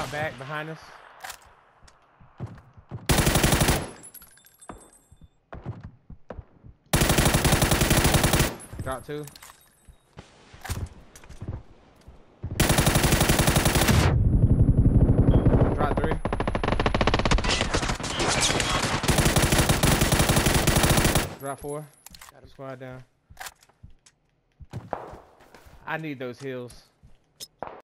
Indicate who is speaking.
Speaker 1: my back behind us. Drop 2. Drop 3. Drop 4. Squad down. I need those heals.